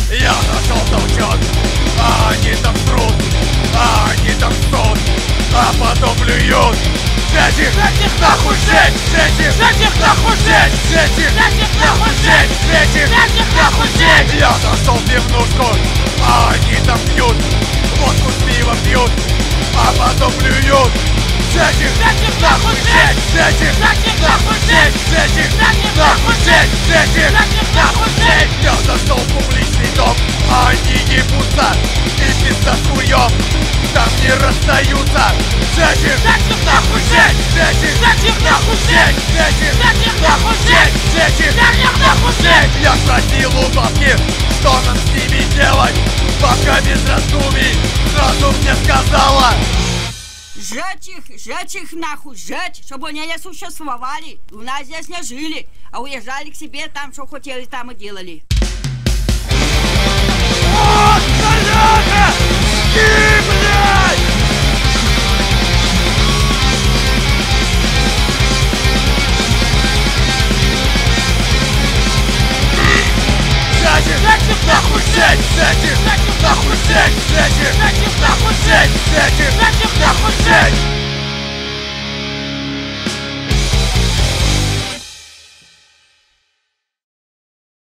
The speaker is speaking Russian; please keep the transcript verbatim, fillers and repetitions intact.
Я нашел толчок, а они там срут, а они там ссут, а потом плюют. Жечь их, жечь их нахуй, жечь, жечь их, жечь их нахуй, жечь, жечь их, жечь их нахуй, жечь, жечь их, жечь их нахуй, жечь. Я нашел пивнушку, а они там пьют, водку с пивом пьют, а потом плюют. Жечь их, жечь их нахуй, жечь, жечь их, жечь их нахуй, жечь, жечь их, жечь их нахуй, жечь, жечь их, жечь их нахуй, жечь. Я зашел в публичный дом, а они ебутся, и пизда с хуем там не расстаются. Жечь их, жечь их нахуй, жечь, жечь их, жечь их нахуй, жечь, жечь их, жечь их нахуй, жечь, жечь их, жечь их нахуй, жечь. Я спросил у бабки, что нам с ними делать. Бабка без раздумий сразу мне сказала: сжечь их, сжечь их нахуй, сжечь, чтобы они не существовали. У нас здесь не жили, а уезжали к себе, там что хотели, там и делали. Вот, соляка! И, блядь! Жечь их, жечь их нахуй, жечь, жечь их, жечь их нахуй, жечь, жечь их, жечь их нахуй, жечь, жечь их, жечь их нахуй.